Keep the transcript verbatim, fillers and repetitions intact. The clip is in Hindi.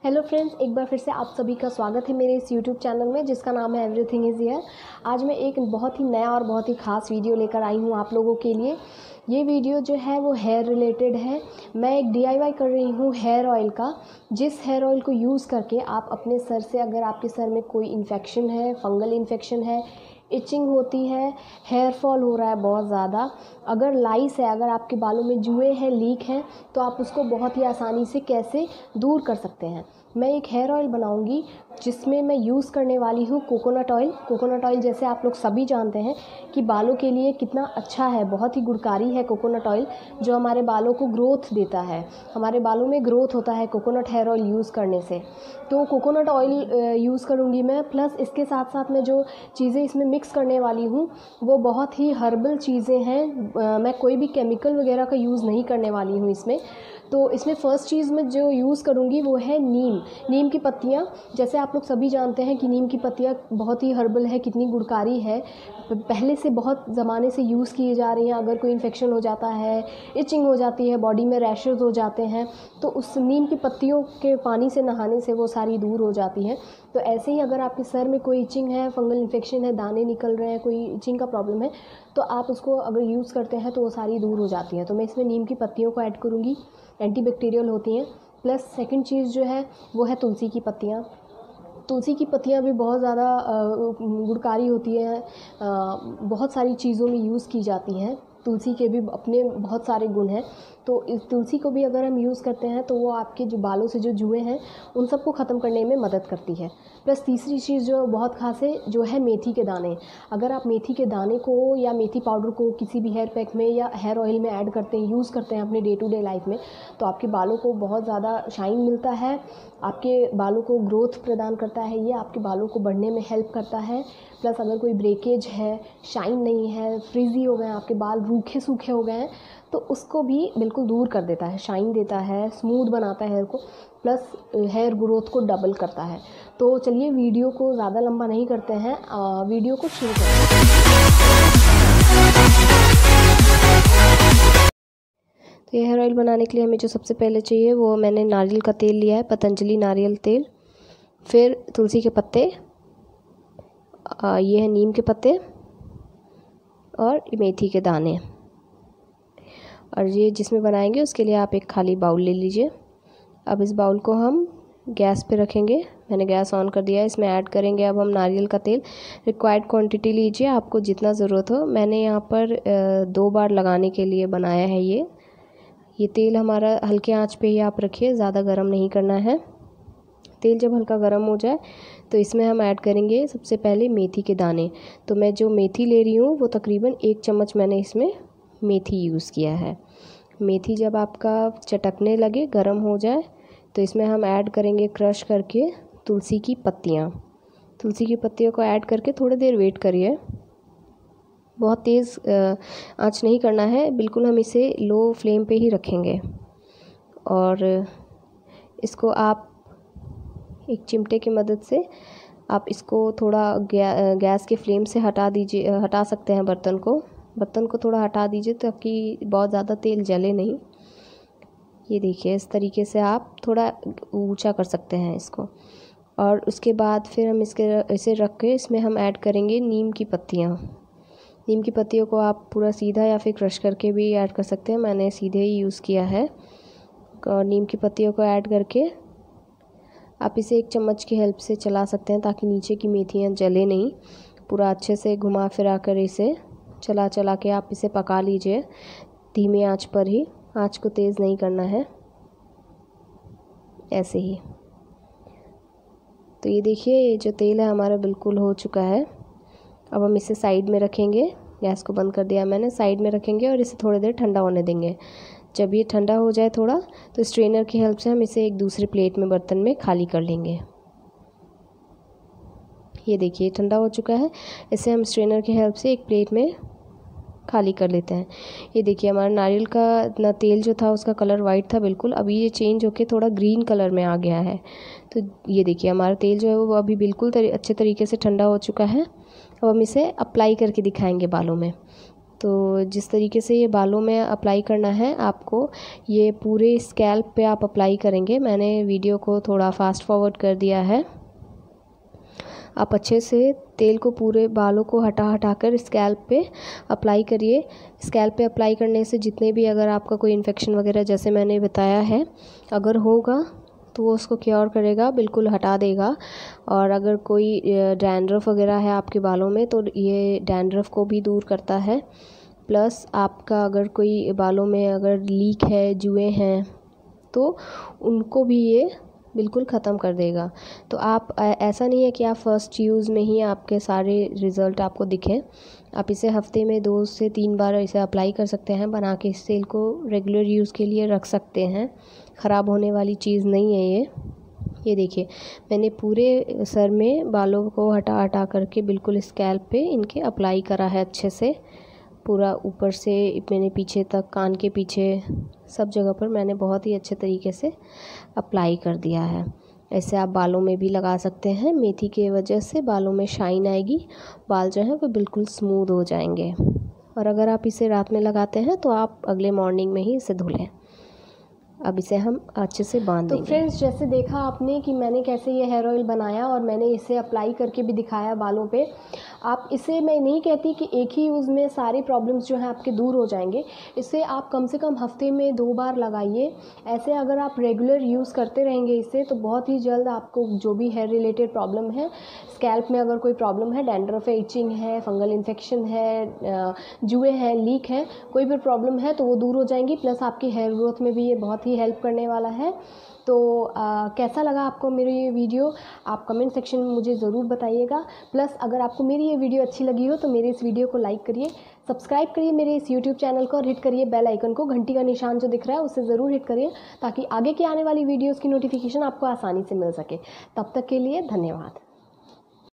हेलो फ्रेंड्स, एक बार फिर से आप सभी का स्वागत है मेरे इस यूट्यूब चैनल में जिसका नाम है एवरीथिंग इज़ हियर। आज मैं एक बहुत ही नया और बहुत ही ख़ास वीडियो लेकर आई हूँ आप लोगों के लिए। ये वीडियो जो है वो हेयर रिलेटेड है। मैं एक डीआईवाई कर रही हूँ हेयर ऑयल का, जिस हेयर ऑयल को यूज़ करके आप अपने सर से, अगर आपके सर में कोई इन्फेक्शन है, फंगल इन्फेक्शन है, इचिंग होती है, हेयर फॉल हो रहा है बहुत ज़्यादा, अगर लाइस है, अगर आपके बालों में जुए हैं, लीक हैं, तो आप उसको बहुत ही आसानी से कैसे दूर कर सकते हैं। मैं एक हेयर ऑयल बनाऊंगी जिसमें मैं यूज़ करने वाली हूँ कोकोनट ऑयल। कोकोनट ऑयल जैसे आप लोग सभी जानते हैं कि बालों के लिए कितना अच्छा है, बहुत ही गुणकारी है कोकोनट ऑयल, जो हमारे बालों को ग्रोथ देता है। हमारे बालों में ग्रोथ होता है कोकोनट हेयर ऑयल यूज़ करने से। तो कोकोनट ऑयल यूज़ करूँगी मैं, प्लस इसके साथ साथ मैं जो चीज़ें इसमें मिक्स करने वाली हूँ वो बहुत ही हर्बल चीज़ें हैं। मैं कोई भी केमिकल वगैरह का यूज़ नहीं करने वाली हूँ इसमें। तो इसमें फ़र्स्ट चीज़ मैं जो यूज़ करूँगी वो है नीम नीम की पत्तियाँ। जैसे आप लोग सभी जानते हैं कि नीम की पत्तियाँ बहुत ही हर्बल है, कितनी गुणकारी है, पहले से बहुत ज़माने से यूज़ किए जा रही हैं। अगर कोई इन्फेक्शन हो जाता है, इचिंग हो जाती है, बॉडी में रैशेज़ हो जाते हैं, तो उस नीम की पत्तियों के पानी से नहाने से वो सारी दूर हो जाती हैं। तो ऐसे ही अगर आपके सर में कोई इचिंग है, फंगल इन्फेक्शन है, दाने निकल रहे हैं, कोई इचिंग का प्रॉब्लम है, तो आप उसको अगर यूज़ करते हैं तो वो सारी दूर हो जाती हैं। तो मैं इसमें नीम की पत्तियों को ऐड करूँगी, एंटीबैक्टीरियल होती हैं। प्लस सेकंड चीज़ जो है वो है तुलसी की पत्तियाँ। तुलसी की पत्तियाँ भी बहुत ज़्यादा गुणकारी होती हैं, बहुत सारी चीज़ों में यूज़ की जाती हैं। तुलसी के भी अपने बहुत सारे गुण हैं। तो इस तुलसी को भी अगर हम यूज़ करते हैं तो वो आपके जो बालों से जो जुए हैं उन सबको ख़त्म करने में मदद करती है। प्लस तीसरी चीज़ जो बहुत ख़ास है जो है मेथी के दाने। अगर आप मेथी के दाने को या मेथी पाउडर को किसी भी हेयर पैक में या हेयर ऑयल में ऐड करते हैं, यूज़ करते हैं अपने डे टू डे लाइफ में, तो आपके बालों को बहुत ज़्यादा शाइन मिलता है, आपके बालों को ग्रोथ प्रदान करता है, ये आपके बालों को बढ़ने में हेल्प करता है। प्लस अगर कोई ब्रेकेज है, शाइन नहीं है, फ्रीज़ी हो गए हैं आपके बाल, रूखे सूखे हो गए हैं, तो उसको भी बिल्कुल दूर कर देता है, शाइन देता है, स्मूथ बनाता है हेयर को, प्लस हेयर ग्रोथ को डबल करता है। तो चलिए वीडियो को ज़्यादा लंबा नहीं करते हैं, आ, वीडियो को शुरू करते हैं। तो ये हेयर ऑयल बनाने के लिए हमें जो सबसे पहले चाहिए वो मैंने नारियल का तेल लिया है, पतंजलि नारियल तेल, फिर तुलसी के पत्ते, आ, ये है नीम के पत्ते और मेथी के दाने। और ये जिसमें बनाएंगे उसके लिए आप एक खाली बाउल ले लीजिए। अब इस बाउल को हम गैस पे रखेंगे, मैंने गैस ऑन कर दिया है। इसमें ऐड करेंगे अब हम नारियल का तेल। रिक्वायर्ड क्वांटिटी लीजिए, आपको जितना ज़रूरत हो। मैंने यहाँ पर दो बार लगाने के लिए बनाया है ये ये तेल हमारा हल्के आंच पे ही आप रखिए, ज़्यादा गर्म नहीं करना है। तेल जब हल्का गर्म हो जाए तो इसमें हम ऐड करेंगे सबसे पहले मेथी के दाने। तो मैं जो मेथी ले रही हूँ वो तकरीबन एक चम्मच मैंने इसमें मेथी यूज़ किया है। मेथी जब आपका चटकने लगे, गर्म हो जाए, तो इसमें हम ऐड करेंगे क्रश करके तुलसी की पत्तियाँ। तुलसी की पत्तियों को ऐड करके थोड़ी देर वेट करिए, बहुत तेज़ आंच नहीं करना है, बिल्कुल हम इसे लो फ्लेम पे ही रखेंगे। और इसको आप एक चिमटे की मदद से आप इसको थोड़ा गै, गैस के फ्लेम से हटा दीजिए, हटा सकते हैं बर्तन को बर्तन को थोड़ा हटा दीजिए ताकि बहुत ज़्यादा तेल जले नहीं। ये देखिए, इस तरीके से आप थोड़ा ऊंचा कर सकते हैं इसको। और उसके बाद फिर हम इसके इसे रख के इसमें हम ऐड करेंगे नीम की पत्तियाँ। नीम की पत्तियों को आप पूरा सीधा या फिर क्रश करके भी ऐड कर सकते हैं, मैंने सीधे ही यूज़ किया है। और नीम की पत्तियों को ऐड करके आप इसे एक चम्मच की हेल्प से चला सकते हैं ताकि नीचे की मेथियाँ जले नहीं। पूरा अच्छे से घुमा फिरा कर इसे चला चला के आप इसे पका लीजिए, धीमी आंच पर ही, आंच को तेज़ नहीं करना है, ऐसे ही। तो ये देखिए, ये जो तेल है हमारा बिल्कुल हो चुका है। अब हम इसे साइड में रखेंगे, गैस को बंद कर दिया मैंने, साइड में रखेंगे और इसे थोड़ी देर ठंडा होने देंगे। जब ये ठंडा हो जाए थोड़ा, तो स्ट्रेनर की हेल्प से हम इसे एक दूसरे प्लेट में, बर्तन में खाली कर लेंगे। ये देखिए ठंडा हो चुका है, इसे हम स्ट्रेनर की हेल्प से एक प्लेट में खाली कर लेते हैं। ये देखिए हमारा नारियल का ना तेल जो था उसका कलर वाइट था बिल्कुल, अभी ये चेंज होके थोड़ा ग्रीन कलर में आ गया है। तो ये देखिए हमारा तेल जो है वो अभी बिल्कुल तरी, अच्छे तरीके से ठंडा हो चुका है। अब हम इसे अप्लाई करके दिखाएंगे बालों में। तो जिस तरीके से ये बालों में अप्लाई करना है आपको, ये पूरे स्कैल्प पे आप अप्लाई करेंगे। मैंने वीडियो को थोड़ा फास्ट फॉरवर्ड कर दिया है। आप अच्छे से तेल को पूरे बालों को हटा हटा कर स्कैल्प पे अप्लाई करिए। स्कैल्प पे अप्लाई करने से जितने भी, अगर आपका कोई इन्फेक्शन वगैरह जैसे मैंने बताया है अगर होगा तो वो उसको क्योर करेगा, बिल्कुल हटा देगा। और अगर कोई डैंड्रफ वगैरह है आपके बालों में तो ये डैंड्रफ को भी दूर करता है। प्लस आपका अगर कोई बालों में अगर लीक है, जुएँ हैं, तो उनको भी ये बिल्कुल ख़त्म कर देगा। तो आप ऐसा नहीं है कि आप फर्स्ट यूज़ में ही आपके सारे रिज़ल्ट आपको दिखें। आप इसे हफ्ते में दो से तीन बार इसे अप्लाई कर सकते हैं। बना के इस तेल को रेगुलर यूज़ के लिए रख सकते हैं। ख़राब होने वाली चीज़ नहीं है ये। ये देखिए, मैंने पूरे सर में बालों को हटा हटा करके बिल्कुल स्कैल्प पे इनके अप्लाई करा है अच्छे से। पूरा ऊपर से मैंने पीछे तक, कान के पीछे, सब जगह पर मैंने बहुत ही अच्छे तरीके से अप्लाई कर दिया है। ऐसे आप बालों में भी लगा सकते हैं। मेथी के वजह से बालों में शाइन आएगी, बाल जो हैं वो बिल्कुल स्मूथ हो जाएंगे। और अगर आप इसे रात में लगाते हैं तो आप अगले मॉर्निंग में ही इसे धुलें। अब इसे हम अच्छे से बांध देंगे। तो फ्रेंड्स, जैसे देखा आपने कि मैंने कैसे ये हेयर ऑयल बनाया और मैंने इसे अप्लाई करके भी दिखाया बालों पे। आप इसे, मैं नहीं कहती कि एक ही यूज़ में सारे प्रॉब्लम्स जो हैं आपके दूर हो जाएंगे। इसे आप कम से कम हफ्ते में दो बार लगाइए। ऐसे अगर आप रेगुलर यूज़ करते रहेंगे इसे तो बहुत ही जल्द आपको जो भी हेयर रिलेटेड प्रॉब्लम है, स्कैल्प में अगर कोई प्रॉब्लम है, डैंड्रफ है, इचिंग है, फंगल इन्फेक्शन है, जुए हैं, लीक है, कोई भी प्रॉब्लम है तो वो दूर हो जाएंगी। प्लस आपकी हेयर ग्रोथ में भी ये बहुत ही हेल्प करने वाला है। तो आ, कैसा लगा आपको मेरी ये वीडियो, आप कमेंट सेक्शन में मुझे ज़रूर बताइएगा। प्लस अगर आपको मेरी ये वीडियो अच्छी लगी हो तो मेरे इस वीडियो को लाइक करिए, सब्सक्राइब करिए मेरे इस यूट्यूब चैनल को और हिट करिए बेल आइकन को। घंटी का निशान जो दिख रहा है उसे ज़रूर हिट करिए ताकि आगे की आने वाली वीडियोज़ की नोटिफिकेशन आपको आसानी से मिल सके। तब तक के लिए धन्यवाद।